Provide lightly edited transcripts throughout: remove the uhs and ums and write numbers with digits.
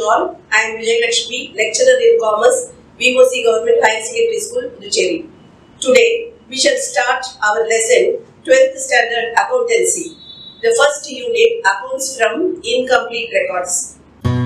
all. I am Vijay Lakshmi, lecturer in Commerce, VOC Government Higher Secondary School, Puducherry. Today, we shall start our lesson 12th Standard Accountancy. The first unit, Accounts from Incomplete Records.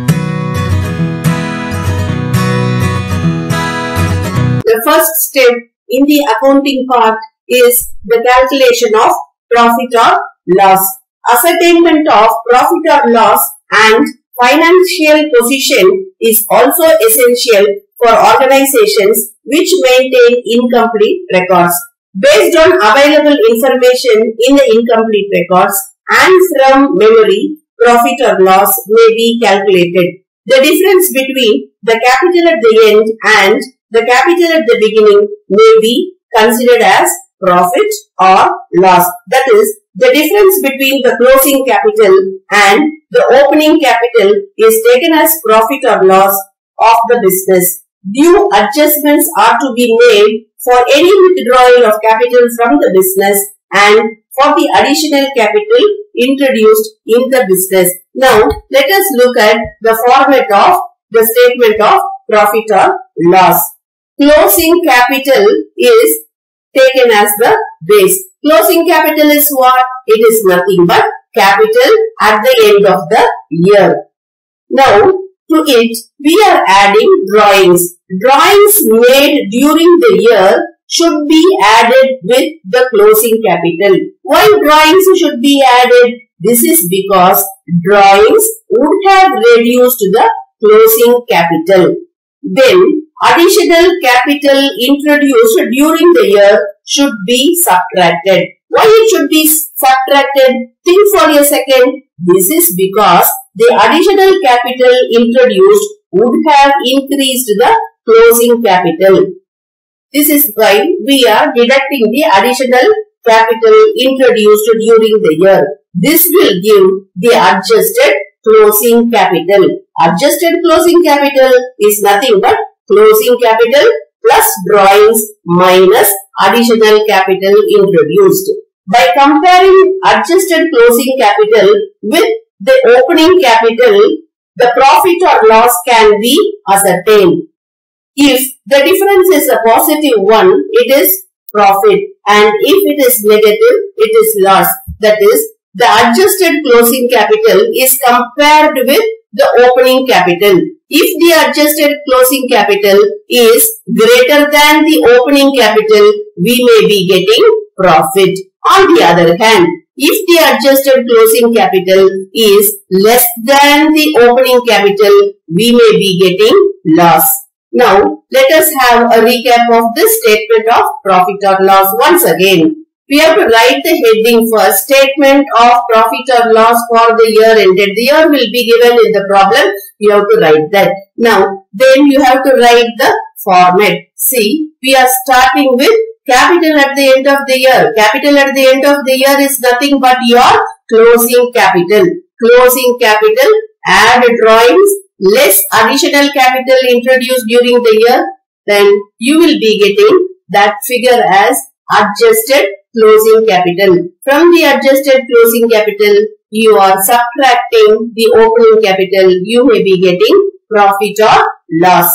The first step in the accounting part is the calculation of profit or loss. Ascertainment of profit or loss and financial position is also essential for organizations which maintain incomplete records. Based on available information in the incomplete records and from memory, profit or loss may be calculated. The difference between the capital at the end and the capital at the beginning may be considered as profit or loss. That is, the difference between the closing capital and the opening capital is taken as profit or loss of the business. Due adjustments are to be made for any withdrawal of capital from the business and for the additional capital introduced in the business. Now, let us look at the format of the statement of profit or loss. Closing capital is taken as the base. Closing capital is what? It is nothing but capital at the end of the year. Now, to it, we are adding drawings. Drawings made during the year should be added with the closing capital. Why drawings should be added? This is because drawings would have reduced the closing capital. Then, additional capital introduced during the year should be subtracted. Why it should be subtracted? Think for a second. This is because the additional capital introduced would have increased the closing capital. This is why we are deducting the additional capital introduced during the year. This will give the adjusted closing capital. Adjusted closing capital is nothing but closing capital plus drawings minus additional capital introduced. By comparing adjusted closing capital with the opening capital, the profit or loss can be ascertained. If the difference is a positive one, it is profit, and if it is negative, it is loss. That is, the adjusted closing capital is compared with the opening capital. If the adjusted closing capital is greater than the opening capital, we may be getting profit. On the other hand, if the adjusted closing capital is less than the opening capital, we may be getting loss. Now, let us have a recap of this statement of profit or loss once again. We have to write the heading first, statement of profit or loss for the year ended. The year will be given in the problem. You have to write that. Now, then you have to write the format. See, we are starting with capital at the end of the year. Capital at the end of the year is nothing but your closing capital. Closing capital, add drawings, less additional capital introduced during the year. Then you will be getting that figure as adjusted closing capital. From the adjusted closing capital, you are subtracting the opening capital. You may be getting profit or loss.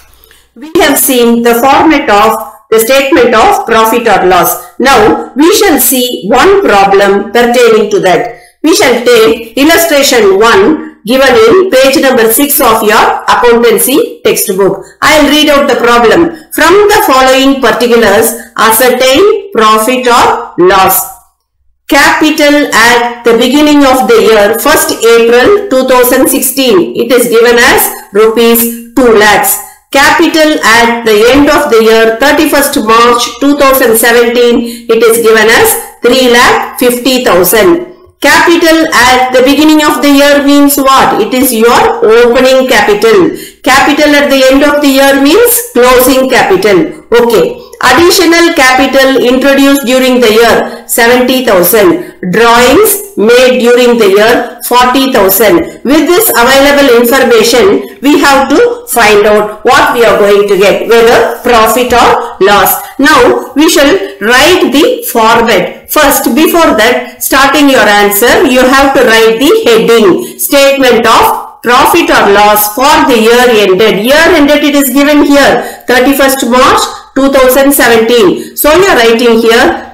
We have seen the format of the statement of profit or loss. Now, we shall see one problem pertaining to that. We shall take illustration 1 given in page number 6 of your accountancy textbook. I will read out the problem. From the following particulars, ascertain profit or loss. Capital at the beginning of the year, 1st April 2016. It is given as rupees 2 lakhs. Capital at the end of the year, 31st March 2017. It is given as 3,50,000. Capital at the beginning of the year means what? It is your opening capital. Capital at the end of the year means closing capital. Okay. Additional capital introduced during the year, 70,000. Drawings made during the year, 40,000. With this available information, we have to find out what we are going to get, whether profit or loss. Now, we shall write the format. First, before that, starting your answer, you have to write the heading, statement of profit or loss for the year ended. Year ended, it is given here 31st March 2017. So you are writing here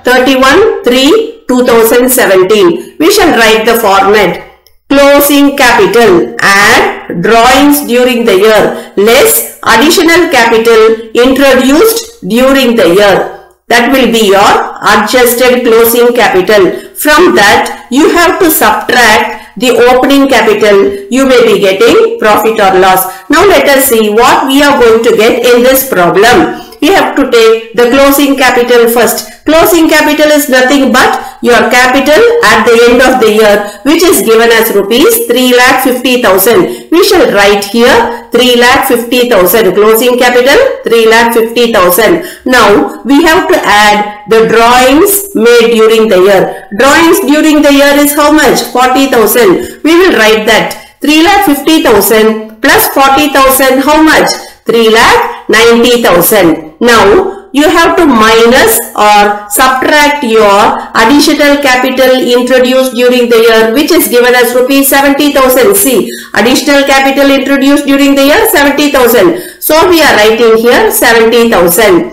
31/3/2017. We shall write the format. Closing capital, add drawings during the year, less additional capital introduced during the year. That will be your adjusted closing capital. From that, you have to subtract the opening capital. You may be getting profit or loss. Now let us see what we are going to get in this problem. We have to take the closing capital first. Closing capital is nothing but your capital at the end of the year, which is given as rupees 3,50,000. We shall write here 3,50,000. Closing capital 3,50,000. Now we have to add the drawings made during the year. Drawings during the year is how much? 40,000. We will write that 3,50,000 plus 40,000, how much? 3,90,000. Now you have to minus or subtract your additional capital introduced during the year, which is given as rupees 70,000. See, additional capital introduced during the year 70,000. So we are writing here 70,000.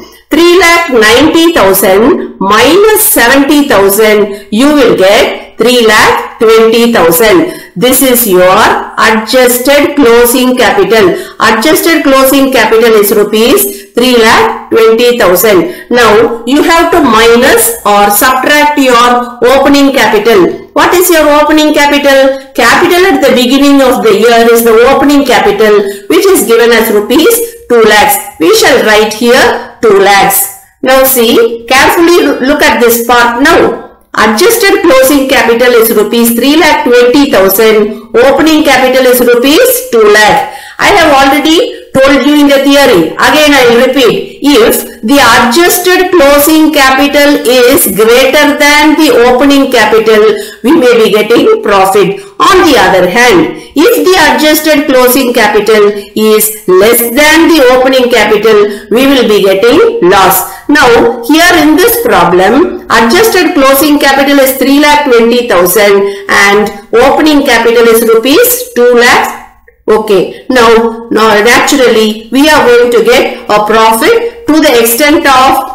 3,90,000 minus 70,000, you will get 3,20,000. This is your adjusted closing capital. Adjusted closing capital is rupees 3,20,000. Now you have to minus or subtract your opening capital. What is your opening capital? Capital at the beginning of the year is the opening capital, which is given as rupees 2 lakhs. We shall write here 2 lakhs. Now see, carefully look at this part now. Adjusted closing capital is rupees 3,20,000. Opening capital is rupees 2 lakh. I have already told you in the theory. Again I will repeat. If the adjusted closing capital is greater than the opening capital, we may be getting profit. On the other hand, if the adjusted closing capital is less than the opening capital, we will be getting loss. Now, here in this problem, adjusted closing capital is 3,20,000 and opening capital is rupees 2 lakhs. Okay, now naturally we are going to get a profit to the extent of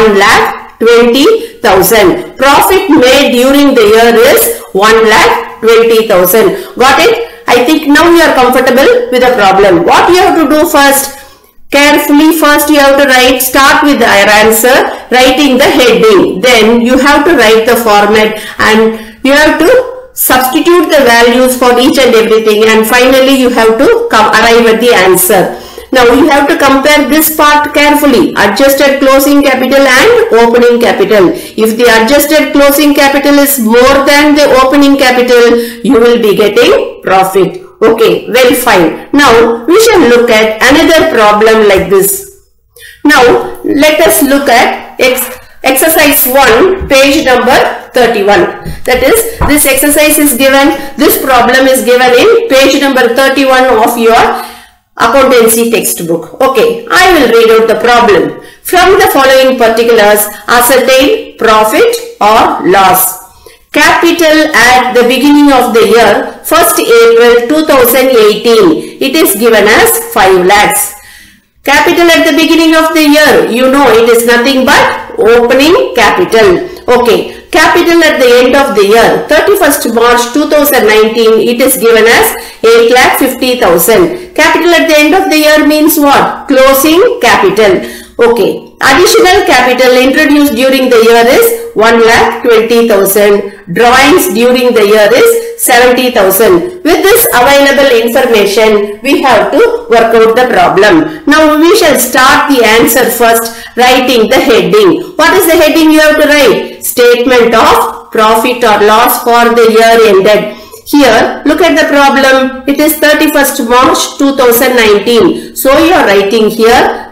1,20,000. Profit made during the year is 1,20,000. Got it? I think now you are comfortable with the problem. What you have to do first? Carefully first you have to start with the answer, writing the heading. Then you have to write the format and you have to substitute the values for each and everything, and finally you have to arrive at the answer. Now you have to compare this part carefully, adjusted closing capital and opening capital. If the adjusted closing capital is more than the opening capital, you will be getting profit. Okay, well fine. Now we shall look at another problem like this. Now let us look at exercise 1, page number 31. That is, this exercise is given, this problem is given in page number 31 of your accountancy textbook. Okay, I will read out the problem. From the following particulars, ascertain profit or loss. Capital at the beginning of the year, 1st April 2018, it is given as 5 lakhs. Capital at the beginning of the year, you know it is nothing but opening capital. Okay, capital at the end of the year, 31st March 2019, it is given as 8,50,000. Capital at the end of the year means what? Closing capital. Okay, additional capital introduced during the year is 1,20,000. Drawings during the year is 70,000. With this available information, we have to work out the problem. Now we shall start the answer first, writing the heading. What is the heading you have to write? Statement of profit or loss for the year ended. Here, look at the problem. It is 31st March 2019. So you are writing here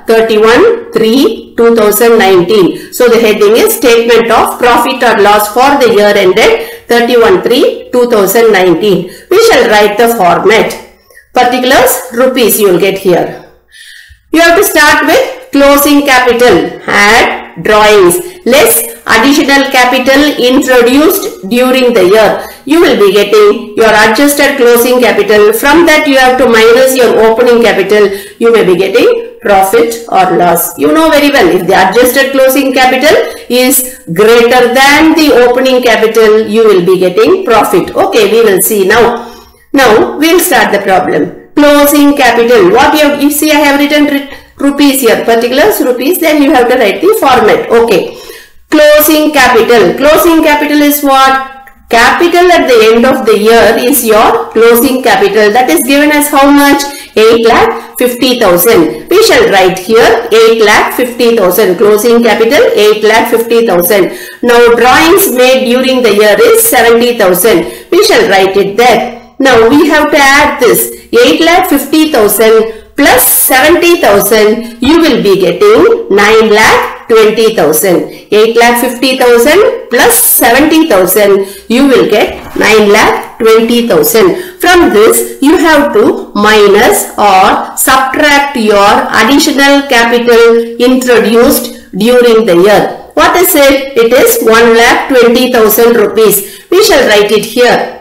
31/3/2019. So the heading is statement of profit or loss for the year ended 31/3/2019. We shall write the format. Particulars, rupees you will get here. You have to start with closing capital. Add drawings. less additional capital introduced during the year. You will be getting your adjusted closing capital. From that you have to minus your opening capital. You may be getting profit or loss. You know very well, if the adjusted closing capital is greater than the opening capital, you will be getting profit. Okay, we will see now. Now we will start the problem. Closing capital. What you see, I have written rupees here, particulars rupees, then you have to write the format. Okay. Closing capital. Closing capital is what? Capital at the end of the year is your closing capital. That is given as how much? 8,50,000. We shall write here 8,50,000. Closing capital 8,50,000. Now drawings made during the year is 70,000. We shall write it there. Now we have to add this 8,50,000 plus 70,000. You will be getting 9,20,000. 8,50,000 plus 70,000. You will get 9,20,000. From this, you have to minus or subtract your additional capital introduced during the year. What is it? It is 1,20,000 rupees. We shall write it here.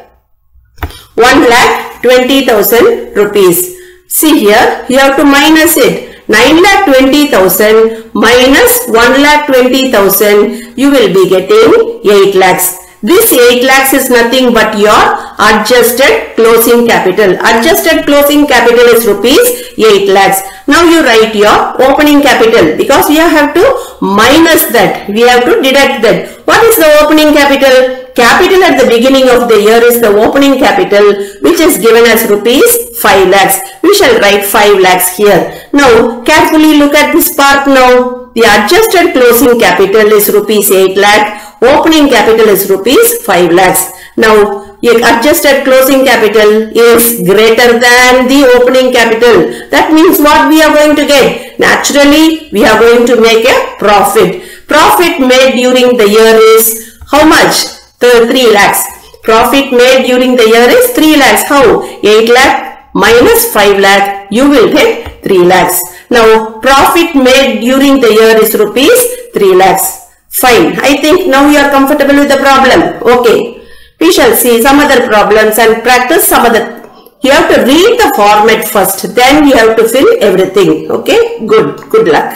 1,20,000 rupees. See here, you have to minus it. 9,20,000 minus 1,20,000, you will be getting 8 lakhs. This 8 lakhs is nothing but your adjusted closing capital. Adjusted closing capital is rupees 8 lakhs. Now you write your opening capital because we have to minus that. We have to deduct that. What is the opening capital? Capital at the beginning of the year is the opening capital, which is given as rupees 5 lakhs. We shall write 5 lakhs here. Now carefully look at this part now. The adjusted closing capital is rupees 8 lakh. Opening capital is rupees 5 lakhs. Now adjusted closing capital is greater than the opening capital. That means what we are going to get? Naturally, we are going to make a profit. Profit made during the year is how much? 3 lakhs. Profit made during the year is 3 lakhs. How? 8 lakh minus 5 lakh. You will get 3 lakhs. Now, profit made during the year is rupees 3 lakhs. Fine. I think now you are comfortable with the problem. Okay. We shall see some other problems and practice some other. You have to read the format first. Then you have to fill everything. Okay. Good luck.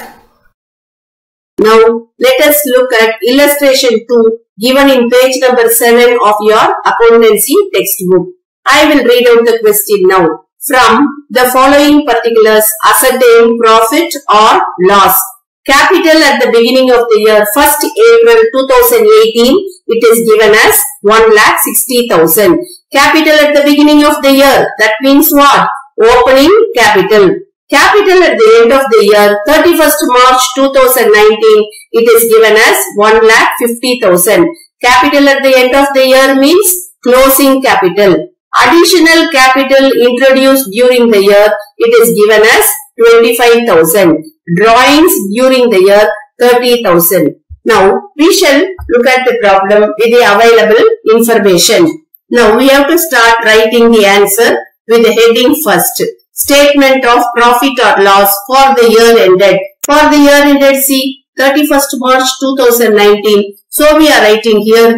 Now, let us look at illustration 2 given in page number 7 of your accountancy textbook. I will read out the question now. From the following particulars, ascertain profit or loss. Capital at the beginning of the year, 1st April 2018, it is given as 1,60,000. Capital at the beginning of the year, that means what? Opening capital. Capital at the end of the year, 31st March 2019, it is given as 1,50,000. Capital at the end of the year means closing capital. Additional capital introduced during the year, it is given as 25,000. Drawings during the year, 30,000. Now, we shall look at the problem with the available information. Now, we have to start writing the answer with the heading first. Statement of profit or loss for the year ended. For the year ended, see, 31st March 2019. So, we are writing here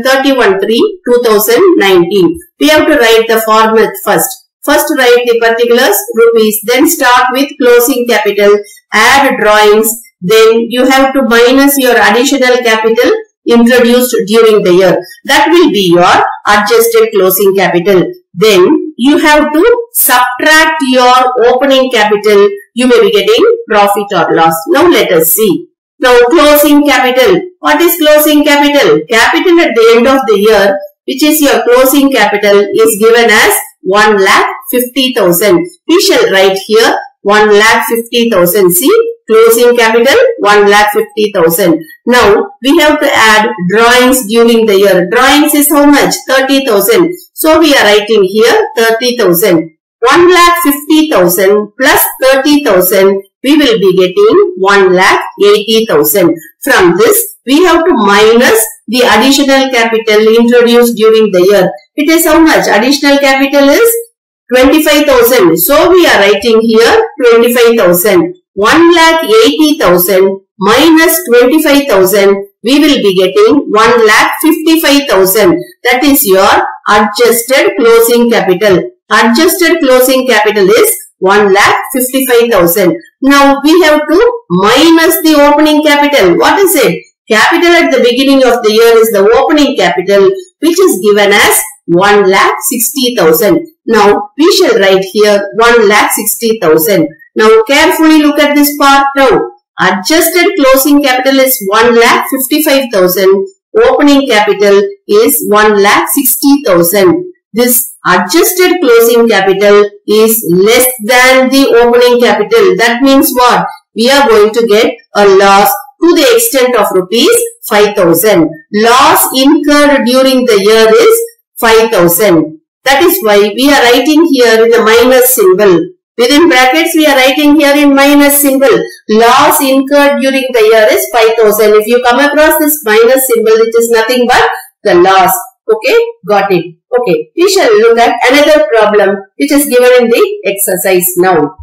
31/3/2019. We have to write the format first. First write the particulars, rupees, then start with closing capital, add drawings, then you have to minus your additional capital introduced during the year. That will be your adjusted closing capital. Then you have to subtract your opening capital. You may be getting profit or loss. Now let us see. Now closing capital. What is closing capital? Capital at the end of the year, which is your closing capital, is given as 1,50,000. We shall write here 1,50,000. See, closing capital 1,50,000. Now we have to add drawings during the year. Drawings is how much? 30,000. So we are writing here 30,000. 1,50,000 plus 30,000. We will be getting 1,80,000. From this, we have to minus the additional capital introduced during the year. It is how much? Additional capital is 25,000. So we are writing here 25,000. 1,80,000 minus 25,000. we will be getting 1,55,000. That is your adjusted closing capital. Adjusted closing capital is 1,55,000. Now we have to minus the opening capital. What is it? Capital at the beginning of the year is the opening capital, which is given as 1,60,000. Now we shall write here 1,60,000. Now carefully look at this part now. Adjusted closing capital is 1,55,000. Opening capital is 1,60,000. This adjusted closing capital is less than the opening capital. That means what? We are going to get a loss to the extent of rupees 5,000. Loss incurred during the year is 5,000. That is why we are writing here in the minus symbol. Within brackets we are writing here in minus symbol. Loss incurred during the year is 5,000. If you come across this minus symbol, it is nothing but the loss. Okay, got it. Okay, we shall look at another problem which is given in the exercise now.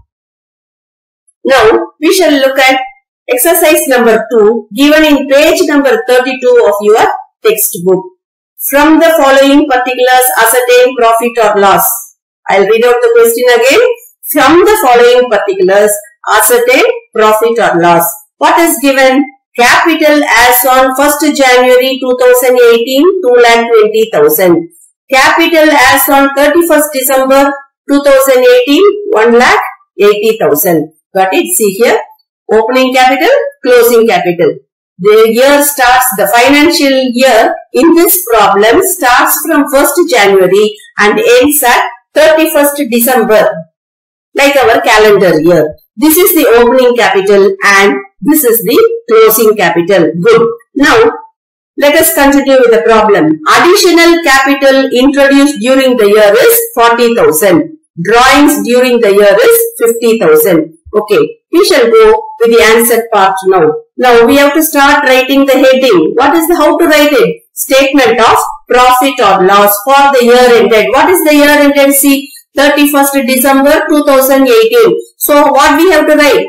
Now, we shall look at exercise number 2 given in page number 32 of your textbook. From the following particulars, ascertain profit or loss. I'll read out the question again. From the following particulars, ascertain profit or loss. What is given? Capital as on 1st January 2018, 2,20,000. Capital as on 31st December 2018, 1,80,000. Got it? See here. Opening capital, closing capital. The year starts, the financial year in this problem starts from 1st January and ends at 31st December. Like our calendar year. This is the opening capital and this is the closing capital. Good. Now, let us continue with the problem. Additional capital introduced during the year is 40,000. Drawings during the year is 50,000. Okay. We shall go with the answer part now. Now, we have to start writing the heading. What is the, how to write it? Statement of profit or loss for the year ended. What is the year ended? See, 31st December 2018. So, what we have to write?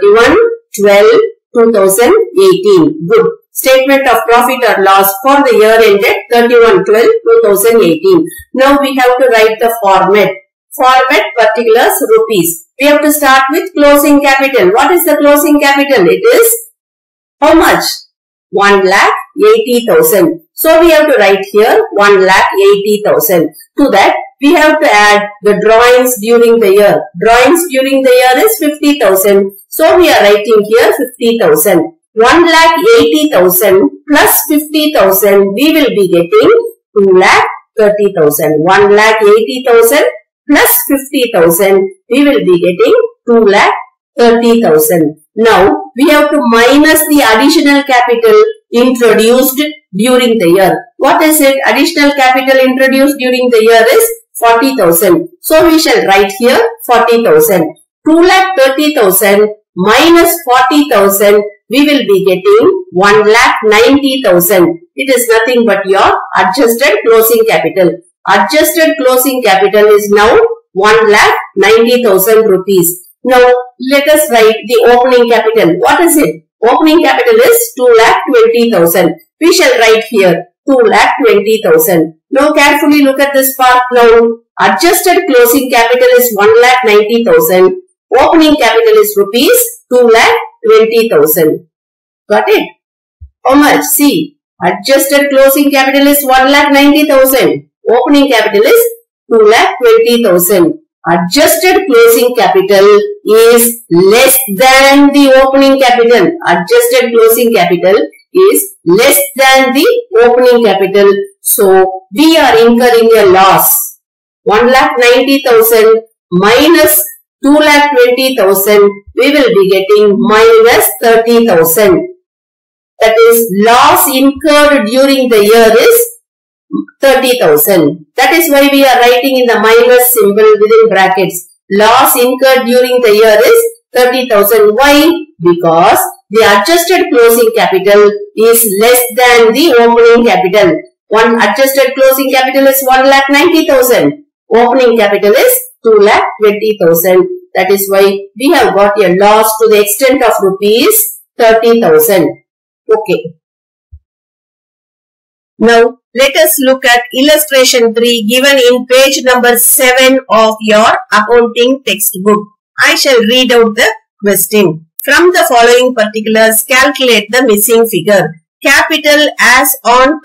31/12/2018. Good. Statement of profit or loss for the year ended 31/12/2018. Now, we have to write the format. Format particulars rupees. We have to start with closing capital. What is the closing capital? It is how much? 1,80,000. So, we have to write here 1,80,000. To that, we have to add the drawings during the year. Drawings during the year is 50,000. So, we are writing here 50,000. 1,80,000 plus 50,000, we will be getting 2,30,000. 1,80,000 plus 50,000, we will be getting 2,30,000. Now, we have to minus the additional capital introduced during the year. What is it? Additional capital introduced during the year is 40,000. So, we shall write here 40,000. 2,30,000 minus 40,000, we will be getting 1,90,000. It is nothing but your adjusted closing capital. Adjusted closing capital is now 1,90,000 rupees. Now, let us write the opening capital. What is it? Opening capital is 2,20,000. We shall write here 2,20,000. Now, carefully look at this part now. Adjusted closing capital is 1,90,000. Opening capital is rupees 2,20,000. Got it? How much? See, adjusted closing capital is 1,90,000. Opening capital is 2,20,000. Adjusted closing capital is less than the opening capital. Adjusted closing capital is less than the opening capital. So, we are incurring a loss. 1,90,000 minus 2,20,000, we will be getting minus 30,000. That is, loss incurred during the year is 30,000. That is why we are writing in the minus symbol within brackets. Loss incurred during the year is 30,000. Why? Because the adjusted closing capital is less than the opening capital. One adjusted closing capital is 1,90,000. Opening capital is 2,20,000. That is why we have got a loss to the extent of rupees 30,000. Okay. Now, let us look at illustration 3 given in page number 7 of your accounting textbook. I shall read out the question. From the following particulars, calculate the missing figure. Capital as on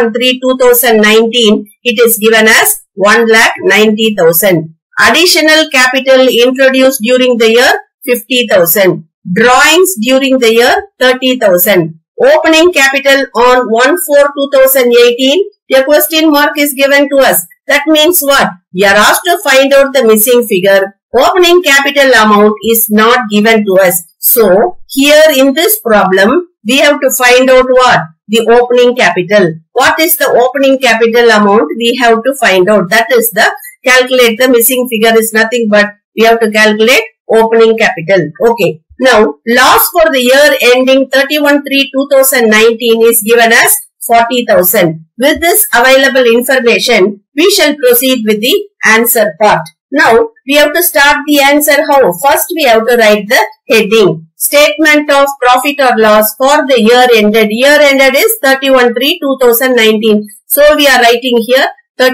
31/3/2019, it is given as 1,90,000. Additional capital introduced during the year 50,000. Drawings during the year 30,000. Opening capital on 1/4/2018, a question mark is given to us. That means what? We are asked to find out the missing figure. Opening capital amount is not given to us. So, here in this problem, we have to find out what? The opening capital. What is the opening capital amount? We have to find out. That is the calculate the missing figure is nothing but we have to calculate opening capital. Okay. Now, loss for the year ending 31/3/2019 is given as 40,000. With this available information, we shall proceed with the answer part. Now, we have to start the answer how? First, we have to write the heading. Statement of profit or loss for the year ended. Year ended is 31/3/2019. So, we are writing here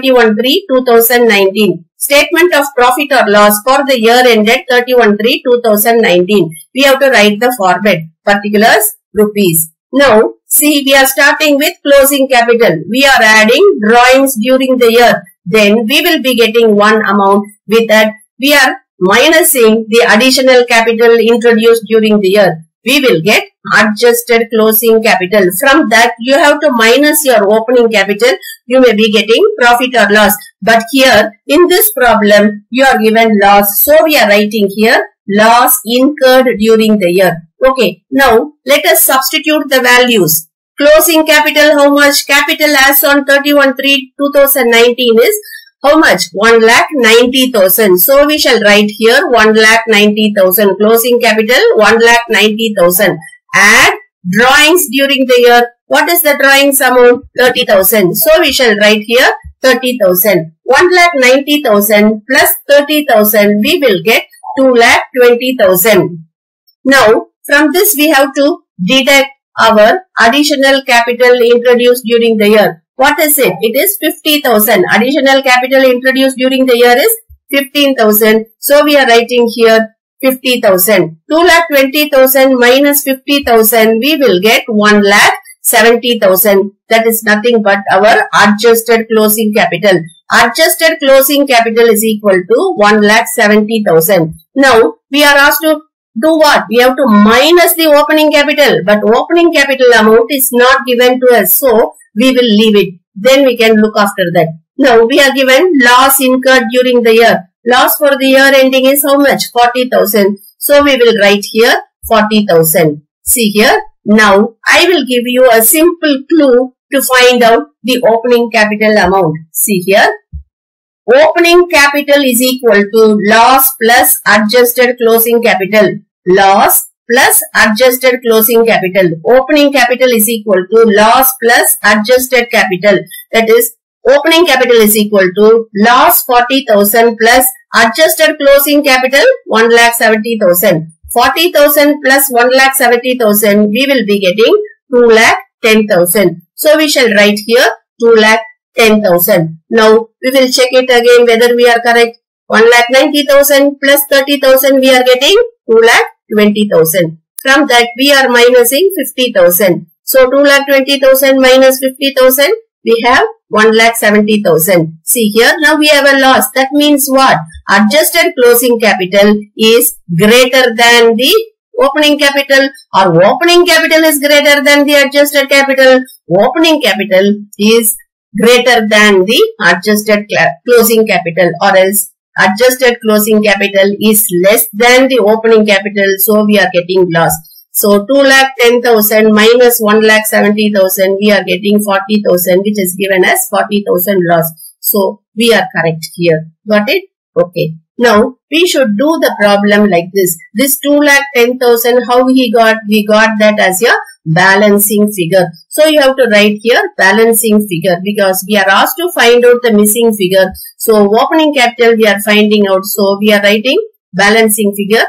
31/3/2019. Statement of profit or loss for the year ended 31/3/2019. We have to write the format. Particulars, rupees. Now, see, we are starting with closing capital. We are adding drawings during the year. Then, we will be getting one amount. With that, we are minusing the additional capital introduced during the year. We will get adjusted closing capital. From that, you have to minus your opening capital. You may be getting profit or loss. But here, in this problem, you are given loss. So, we are writing here loss incurred during the year. Okay, now let us substitute the values. Closing capital, how much? Capital as on 31/3/2019 is how much? 1,90,000. So, we shall write here 1,90,000. Closing capital 1,90,000. Add drawings during the year. What is the drawings amount? 30,000. So, we shall write here 30,000. 1,90,000 plus 30,000, we will get 2,20,000. Now, from this we have to deduct our additional capital introduced during the year. What is it? It is 50,000. Additional capital introduced during the year is 15,000. So, we are writing here 50,000. 2,20,000 minus 50,000, we will get 1,70,000. That is nothing but our adjusted closing capital. Adjusted closing capital is equal to 1,70,000. Now, we are asked to do what? We have to minus the opening capital. But opening capital amount is not given to us. So, we will leave it. Then we can look after that. Now, we are given loss incurred during the year. Loss for the year ending is how much? 40,000. So, we will write here 40,000. See here. Now, I will give you a simple clue to find out the opening capital amount. See here. Opening capital is equal to loss plus adjusted closing capital. Loss plus adjusted closing capital. Opening capital is equal to loss plus adjusted capital. That is, opening capital is equal to loss 40,000 plus adjusted closing capital 1,70,000. 40,000 plus 1,70,000, we will be getting 2,10,000. So, we shall write here 2,10,000. Now, we will check it again whether we are correct. 1,90,000 plus 30,000, we are getting 2,20,000. From that, we are minusing 50,000. So, 2,20,000 minus 50,000, we have 1,70,000. See here, now we have a loss. That means what? Adjusted closing capital is greater than the opening capital, or opening capital is greater than the adjusted capital. Opening capital is greater than the adjusted closing capital, or else adjusted closing capital is less than the opening capital. So, we are getting loss. So, 2,10,000 minus 1,70,000, we are getting 40,000, which is given as 40,000 loss. So, we are correct here. Got it? Okay. Now, we should do the problem like this. This 2,10,000, how we got? We got that as a balancing figure. So, you have to write here balancing figure because we are asked to find out the missing figure. So, opening capital we are finding out. So, we are writing balancing figure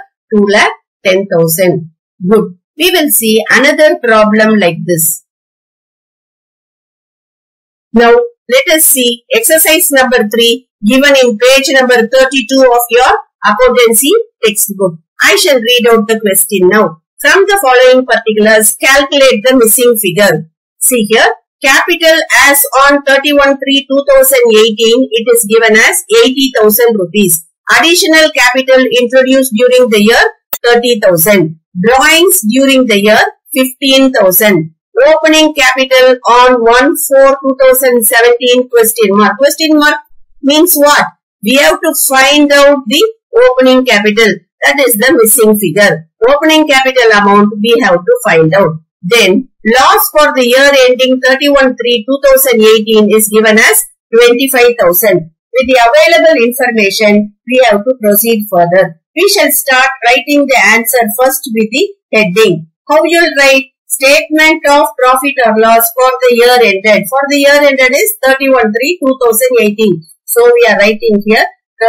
2,10,000. Good. We will see another problem like this. Now, let us see exercise number 3 given in page number 32 of your accountancy textbook. I shall read out the question now. From the following particulars, calculate the missing figure. See here, capital as on 31/3/2018, it is given as 80,000 rupees. Additional capital introduced during the year, 30,000. Drawings during the year, 15,000. Opening capital on 1/4/2017 question mark. Question mark means what? We have to find out the opening capital. That is the missing figure. Opening capital amount we have to find out. Then loss for the year ending 31/3/2018 is given as 25,000. With the available information, we have to proceed further. We shall start writing the answer first with the heading. How you will write? Statement of profit or loss for the year ended. For the year ended is 31/3/2018. So we are writing here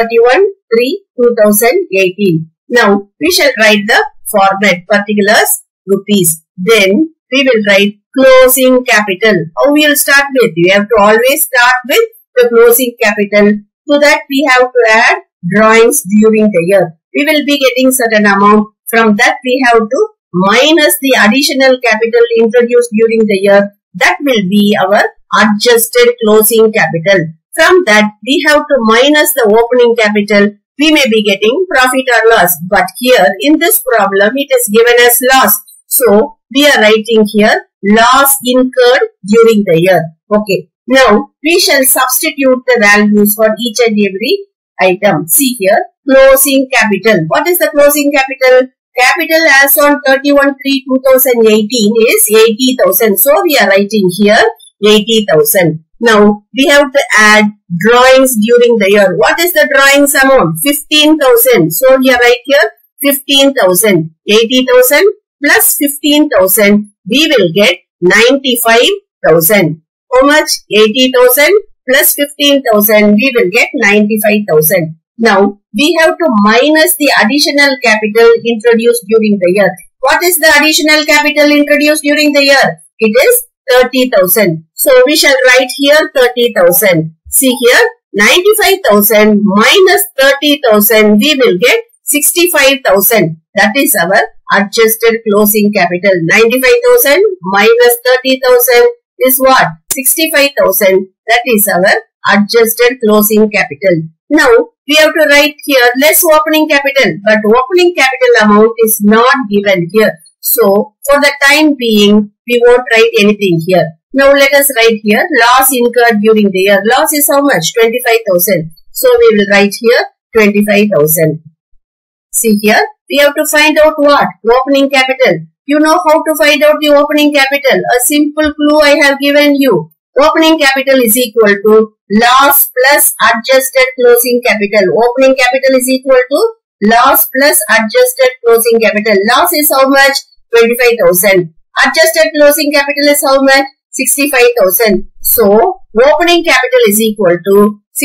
31/3/2018. Now we shall write the format particulars rupees. Then we will write closing capital. How we will start with? We have to always start with the closing capital. To that we have to add drawings during the year. We will be getting certain amount. From that we have to minus the additional capital introduced during the year. That will be our adjusted closing capital. From that we have to minus the opening capital. We may be getting profit or loss. But here in this problem it is given as loss. So we are writing here loss incurred during the year. Okay. Now we shall substitute the values for each and every item. See here closing capital. What is the closing capital? Capital as on 31/3/2018 is 80,000. So we are writing here 80,000. Now we have to add drawings during the year. What is the drawings amount? 15,000. So we are right here 15,000. 80,000 plus 15,000. We will get 95,000. How much? 80,000 plus 15,000. We will get 95,000. Now we have to minus the additional capital introduced during the year. What is the additional capital introduced during the year? It is 30,000. So we shall write here 30,000. See here 95,000 minus 30,000. We will get 65,000. That is our adjusted closing capital. 95,000 minus 30,000 is what? 65,000. That is our adjusted closing capital. Now we have to write here less opening capital, but opening capital amount is not given here. So for the time being we won't write anything here. Now let us write here loss incurred during the year. Loss is how much? 25,000. So we will write here 25,000. See here we have to find out what? Opening capital. You know how to find out the opening capital. A simple clue I have given you. Opening capital is equal to loss plus adjusted closing capital. Opening capital is equal to loss plus adjusted closing capital. Loss is how much? 25,000. Adjusted closing capital is how much? 65,000. So opening capital is equal to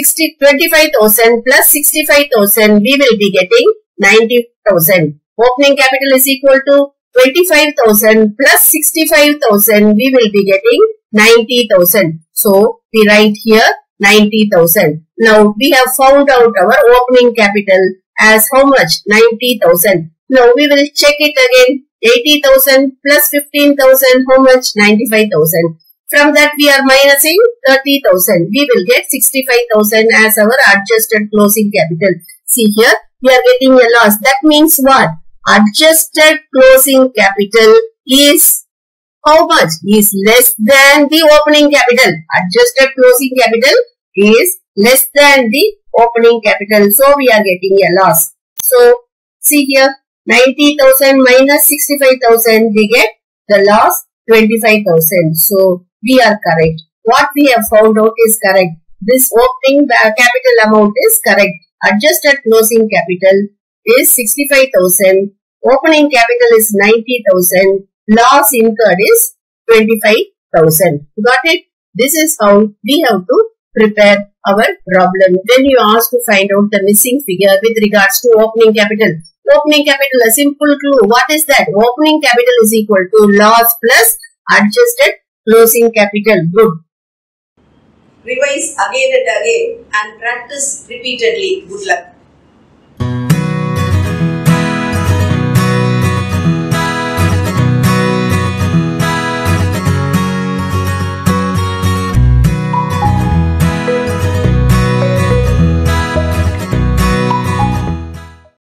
25,000 plus 65,000. We will be getting 90,000. Opening capital is equal to 25,000 plus 65,000. We will be getting 90,000. So we write here 90,000. Now we have found out our opening capital as how much? 90,000. Now we will check it again. 80,000 plus 15,000. How much? 95,000. From that we are minusing 30,000. We will get 65,000 as our adjusted closing capital. See here we are getting a loss. That means what? Adjusted closing capital is how much? Is less than the opening capital. Adjusted closing capital is less than the opening capital. So we are getting a loss. So see here 90,000 minus 65,000. We get the loss 25,000. So we are correct. What we have found out is correct. This opening capital amount is correct. Adjusted closing capital is 65,000. Opening capital is 90,000. Loss incurred is 25,000. Got it? This is how we have to prepare our problem. Then you ask to find out the missing figure with regards to opening capital. Opening capital, a simple clue. What is that? Opening capital is equal to loss plus adjusted closing capital. Good. revise again and again and practice repeatedly. Good luck.